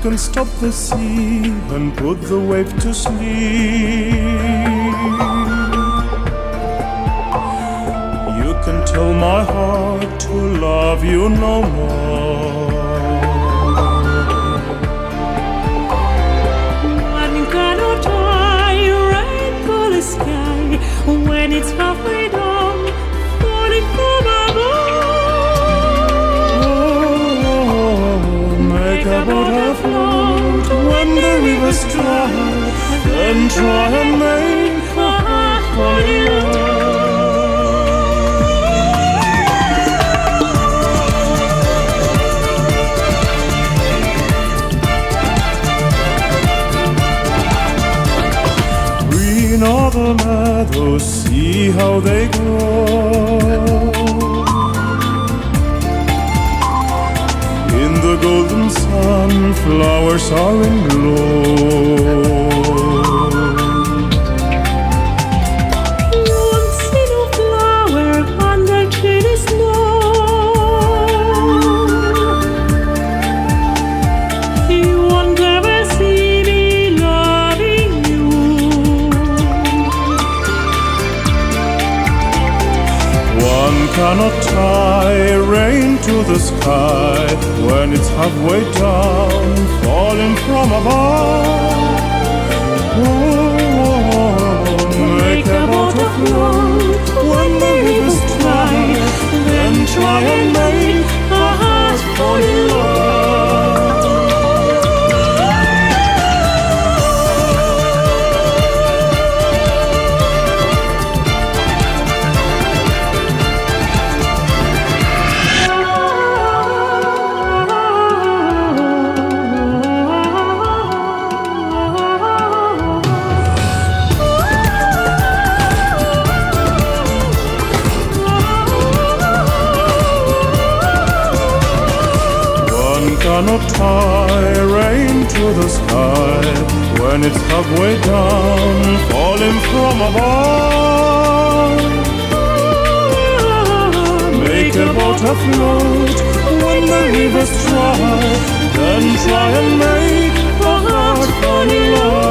can stop the sea and put the wave to sleep. You can tell my heart to love you no more. One cannot tie rain for the sky when it's halfway down, falling from above. Make a boat afloat when the river's dry, then try and make a heart fall in love. Green are the meadows, see how they grow. In the golden sun, flowers are in blow. You won't see no flower under chilly snow. You won't ever see me loving you. One cannot tie rain to the sky when it's halfway down, falling from above. Oh, make a boat afloat when the river's dry, then try and make a heart fall in love. Cannot tie rain to the sky when it's halfway down, falling from above. Make a boat afloat when the river's dry, then try and make a heart fall in love.